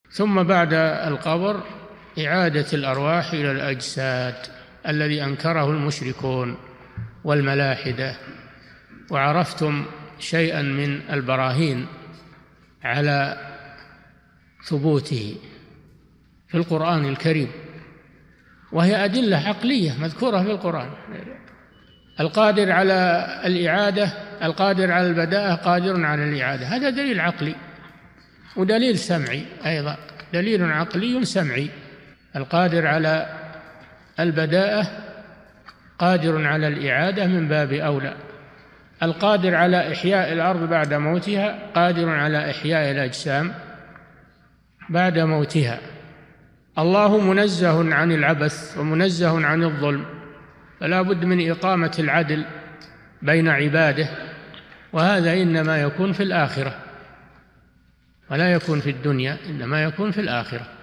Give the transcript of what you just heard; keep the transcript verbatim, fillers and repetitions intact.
ثم بعد القبر إعادة الأرواح إلى الأجساد الذي أنكره المشركون والملاحدة. وعرفتم شيئا من البراهين على ثبوته في القرآن الكريم، وهي أدلة عقلية مذكورة في القرآن. القادر على الإعادة، القادر على البداءة قادر على الإعادة، هذا دليل عقلي ودليل سمعي أيضا، دليل عقلي سمعي. القادر على البداءة قادر على الإعادة من باب أولى. القادر على إحياء الأرض بعد موتها قادر على إحياء الأجسام بعد موتها. الله منزه عن العبث ومنزه عن الظلم، فلا بد من إقامة العدل بين عباده، وهذا إنما يكون في الآخرة ولا يكون في الدنيا، إنما يكون في الآخرة.